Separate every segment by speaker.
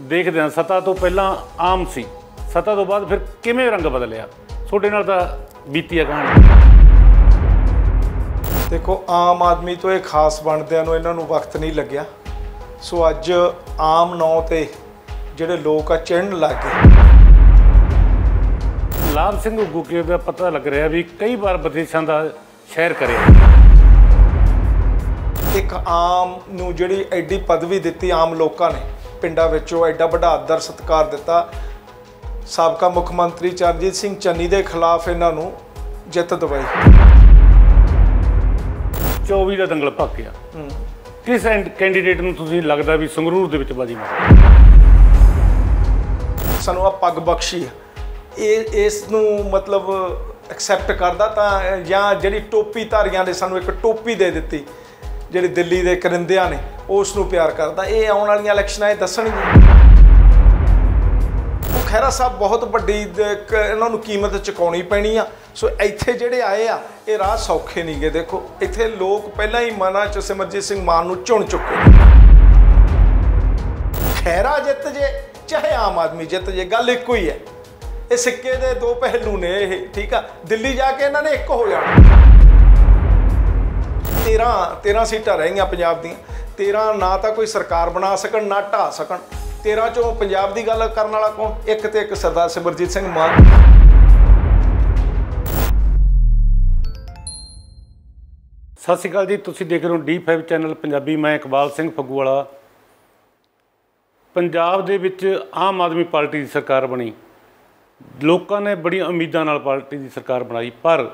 Speaker 1: देखते हैं सत्ता तो पहला आम सी, सत्ता तो बाद फिर किवें रंग बदलिया ਤੁਹਾਡੇ ਨਾਲ ਤਾਂ ਬੀਤੀ है कहानी।
Speaker 2: देखो आम आदमी तो ये खास बनदिਆਂ ਨੂੰ ਇਹਨਾਂ ਨੂੰ वक्त नहीं लग्या। सो अज आम नौ ते ਜਿਹੜੇ लोग आ चिढ़न लग गए।
Speaker 1: लाभ सिंह गुगे ਦਾ पता लग रहा भी कई बार विदेशों का शहर करे।
Speaker 2: एक आम ਨੂੰ ਜਿਹੜੀ ਐਡੀ पदवी ਦਿੱਤੀ आम ਲੋਕਾਂ ने ਪਿੰਡਾਂ ਵਿੱਚੋਂ ਐਡਾ ਵੱਡਾ ਆਦਰ ਸਤਿਕਾਰ ਦਿੱਤਾ। ਸਾਬਕਾ ਮੁੱਖ ਮੰਤਰੀ ਚਰਨਜੀਤ ਸਿੰਘ ਚੰਨੀ ਦੇ ਖਿਲਾਫ ਇਹਨਾਂ ਨੂੰ ਜਿੱਤ ਦਿਵਾਈ।
Speaker 1: 24 ਦਾ ਦੰਗਲ ਭੱਕ ਗਿਆ। ਕਿਸ ਕੈਂਡੀਡੇਟ ਨੂੰ ਤੁਸੀਂ ਲੱਗਦਾ ਵੀ ਸੰਗਰੂਰ ਦੇ ਵਿੱਚ ਬਾਜੀ ਮਾਰ?
Speaker 2: ਸਾਨੂੰ ਆ ਪੱਗ ਬਖਸ਼ੀ ਇਹ ਇਸ ਨੂੰ ਮਤਲਬ ਐਕਸੈਪਟ ਕਰਦਾ ਤਾਂ ਜਾਂ ਜਿਹੜੀ ਟੋਪੀ ਧਾਰੀਆਂ ਨੇ ਸਾਨੂੰ ਇੱਕ ਟੋਪੀ ਦੇ ਦਿੱਤੀ ਜਿਹੜੀ ਦਿੱਲੀ ਦੇ ਕਰਿੰਦਿਆਂ ਨੇ ਉਸ ਨੂੰ ਪਿਆਰ ਕਰਦਾ। ਇਹ ਆਉਣ ਵਾਲੀਆਂ ਇਲੈਕਸ਼ਨਾਂ ਇਹ ਦੱਸਣਗੇ। ਖਹਿਰਾ ਸਾਹਿਬ ਬਹੁਤ ਵੱਡੀ ਇਹਨਾਂ ਨੂੰ ਕੀਮਤ ਚੁਕਾਉਣੀ ਪੈਣੀ ਆ। ਸੋ ਇੱਥੇ ਜਿਹੜੇ ਆਏ ਆ ਇਹ ਰਾਹ ਸੌਖੇ ਨਹੀਂ ਗੇ। ਦੇਖੋ ਇੱਥੇ ਲੋਕ ਪਹਿਲਾਂ ਹੀ ਮਨਾਂ 'ਚ ਸਿਮਰਜੀਤ ਸਿੰਘ ਮਾਨ ਨੂੰ ਚੁਣ ਚੁੱਕੇ। ਖਹਿਰਾ ਜਿੱਤ ਜੇ ਚਾਹੇ ਆਮ ਆਦਮੀ ਜਿੱਤ ਜੇ ਗੱਲ ਇੱਕੋ ਹੀ ਹੈ। ਇਹ ਸਿੱਕੇ ਦੇ ਦੋ ਪਹਿਲੂ ਨੇ ਇਹ, ਠੀਕ ਆ। ਦਿੱਲੀ ਜਾ ਕੇ ਇਹਨਾਂ ਨੇ ਇੱਕ ਹੋ ਜਾਣਾ। 13 ਸੀਟਾਂ ਰਹਿ ਗਈਆਂ ਪੰਜਾਬ ਦੀਆਂ। 13 ਨਾ ਤਾਂ ਕੋਈ ਸਰਕਾਰ ਬਣਾ ਸਕਣ ਨਾ ਢਾ ਸਕਣ। 13 ਚੋਂ ਪੰਜਾਬ ਦੀ ਗੱਲ ਕਰਨ ਵਾਲਾ ਕੌਣ? ਇੱਕ ਤੇ ਇੱਕ ਸਰਦਾਰ ਸਿਮਰਜੀਤ ਸਿੰਘ ਮਾਨ।
Speaker 1: ਸਤਿ ਸ਼੍ਰੀ ਅਕਾਲ ਜੀ, ਤੁਸੀਂ ਦੇਖ ਰਹੇ ਹੋ D5 ਚੈਨਲ ਪੰਜਾਬੀ। ਮੈਂ ਇਕਬਾਲ ਸਿੰਘ ਫੱਗੂਵਾਲਾ। ਪੰਜਾਬ ਦੇ ਵਿੱਚ ਆਮ ਆਦਮੀ ਪਾਰਟੀ ਦੀ ਸਰਕਾਰ ਬਣੀ। ਲੋਕਾਂ ਨੇ ਬੜੀਆਂ ਉਮੀਦਾਂ ਨਾਲ ਪਾਰਟੀ ਦੀ ਸਰਕਾਰ ਬਣਾਈ, ਪਰ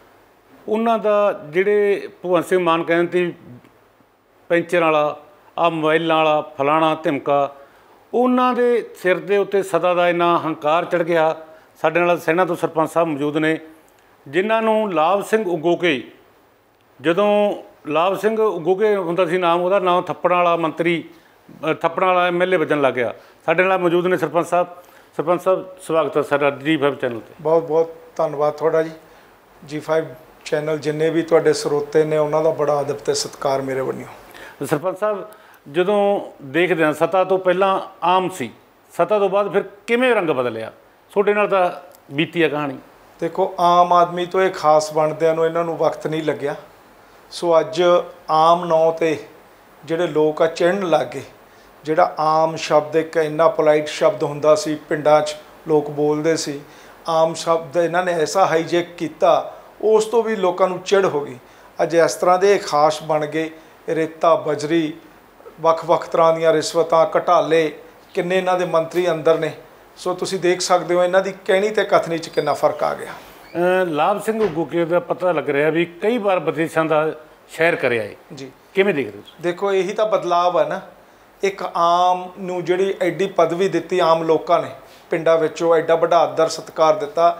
Speaker 1: ਉਹਨਾਂ ਦਾ ਜਿਹੜੇ ਭਗਵੰਤ ਸਿੰਘ ਮਾਨ ਕਹਿੰਦੇ ਤੇ ਪੈਂਚਰ ਵਾਲਾ ਆ ਮੋਬਾਈਲਾਂ ਵਾਲਾ ਫਲਾਣਾ ਧਮਕਾ, ਉਹਨਾਂ ਦੇ ਸਿਰ ਦੇ ਉੱਤੇ ਸਦਾ ਦਾ ਇੰਨਾ ਹੰਕਾਰ ਚੜ੍ਹ ਗਿਆ। ਸਾਡੇ ਨਾਲ ਸੈਨਾ ਤੋਂ ਸਰਪੰਚ ਸਾਹਿਬ ਮੌਜੂਦ ਨੇ, ਜਿਨ੍ਹਾਂ ਨੂੰ ਲਾਭ ਸਿੰਘ ਉਗੋਕੇ, ਜਦੋਂ ਲਾਭ ਸਿੰਘ ਉਗੋਕੇ ਹੁੰਦਾ ਸੀ ਨਾਮ, ਉਹਦਾ ਨਾਮ ਥੱਪੜਾਂ ਵਾਲਾ ਮੰਤਰੀ, ਥੱਪੜਾਂ ਵਾਲਾ MLA ਵੱਜਣ ਲੱਗ ਗਿਆ। ਸਾਡੇ ਨਾਲ ਮੌਜੂਦ ਨੇ ਸਰਪੰਚ ਸਾਹਿਬ। ਸਰਪੰਚ ਸਾਹਿਬ ਸਵਾਗਤ ਹੈ ਸਾਡਾ D5 ਚੈਨਲ 'ਤੇ।
Speaker 2: ਬਹੁਤ ਬਹੁਤ ਧੰਨਵਾਦ ਤੁਹਾਡਾ ਜੀ। G5 ਚੈਨਲ ਜਿੰਨੇ ਵੀ ਤੁਹਾਡੇ ਸਰੋਤੇ ਨੇ ਉਹਨਾਂ ਦਾ ਬੜਾ ਅਦਬ ਅਤੇ ਸਤਿਕਾਰ ਮੇਰੇ ਵੱਲੋਂ।
Speaker 1: ਸਰਪੰਚ ਸਾਹਿਬ, ਜਦੋਂ ਦੇਖਦੇ ਹਾਂ ਸੱਤਾ ਤੋਂ ਪਹਿਲਾਂ ਆਮ ਸੀ, ਸੱਤਾ ਤੋਂ ਬਾਅਦ ਫਿਰ ਕਿਵੇਂ ਰੰਗ ਬਦਲਿਆ ਤੁਹਾਡੇ ਨਾਲ ਤਾਂ ਬੀਤੀ ਹੈ ਕਹਾਣੀ।
Speaker 2: ਦੇਖੋ ਆਮ ਆਦਮੀ ਤੋਂ ਇਹ ਖਾਸ ਬਣਦਿਆਂ ਨੂੰ ਇਹਨਾਂ ਨੂੰ ਵਕਤ ਨਹੀਂ ਲੱਗਿਆ। ਸੋ ਅੱਜ ਆਮ ਨੌ ਤੇ ਜਿਹੜੇ ਲੋਕ ਆ ਚਿੜਨ ਲੱਗ ਗਏ। ਜਿਹੜਾ ਆਮ ਸ਼ਬਦ ਇੱਕ ਇੰਨਾ ਪੋਲਾਈਟ ਸ਼ਬਦ ਹੁੰਦਾ ਸੀ, ਪਿੰਡਾਂ 'ਚ ਲੋਕ ਬੋਲਦੇ ਸੀ, ਆਮ ਸ਼ਬਦ ਇਹਨਾਂ ਨੇ ਐਸਾ ਹਾਈਜੈਕ ਕੀਤਾ, ਉਸ ਤੋਂ ਵੀ ਲੋਕਾਂ ਨੂੰ ਚਿੜ ਹੋ ਗਈ। ਅੱਜ ਇਸ ਤਰ੍ਹਾਂ ਦੇ ਖਾਸ ਬਣ ਗਏ। ਰੇਤਾ ਬਜਰੀ ਵੱਖ-ਵੱਖ ਤਰ੍ਹਾਂ ਦੀਆਂ ਰਿਸ਼ਵਤਾਂ ਘਟਾਲੇ, ਕਿੰਨੇ ਇਹਨਾਂ ਦੇ ਮੰਤਰੀ ਅੰਦਰ ਨੇ। ਸੋ ਤੁਸੀਂ ਦੇਖ ਸਕਦੇ ਹੋ ਇਹਨਾਂ ਦੀ ਕਹਿਣੀ ਤੇ ਕਥਨੀ 'ਚ ਕਿੰਨਾ ਫਰਕ ਆ ਗਿਆ।
Speaker 1: ਲਾਭ ਸਿੰਘ ਗੁੱਗੇ ਦਾ ਪਤਾ ਲੱਗ ਰਿਹਾ ਵੀ ਕਈ ਵਾਰ ਵਿਦੇਸ਼ਾਂ ਦਾ ਸ਼ਹਿਰ ਕਰਿਆ ਹੈ ਜੀ, ਕਿਵੇਂ ਦੇਖ ਰਹੇ ਹੋ?
Speaker 2: ਦੇਖੋ ਇਹੀ ਤਾਂ ਬਦਲਾਵ ਹੈ ਨਾ। ਇੱਕ ਆਮ ਨੂੰ ਜਿਹੜੀ ਐਡੀ ਪਦਵੀ ਦਿੱਤੀ ਆਮ ਲੋਕਾਂ ਨੇ ਪਿੰਡਾਂ ਵਿੱਚੋਂ ਐਡਾ ਵੱਡਾ ਆਦਰ ਸਤਿਕਾਰ ਦਿੱਤਾ।